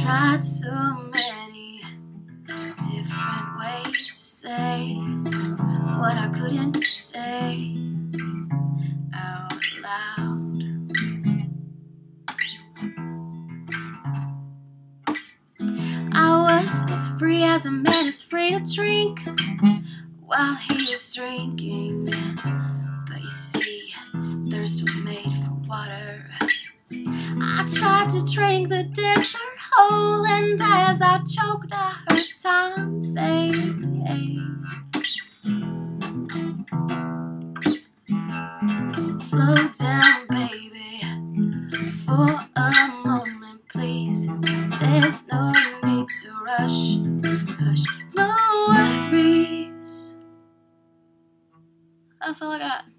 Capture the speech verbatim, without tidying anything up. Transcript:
tried so many different ways to say what I couldn't say out loud. I was as free as a man is free to drink while he is drinking. But you see, thirst was made for water. I tried to drink the desert whole, and as I choked I heard time say, hey. Slow down, baby, for a moment, please. There's no need to rush, hush, no worries. That's all I got.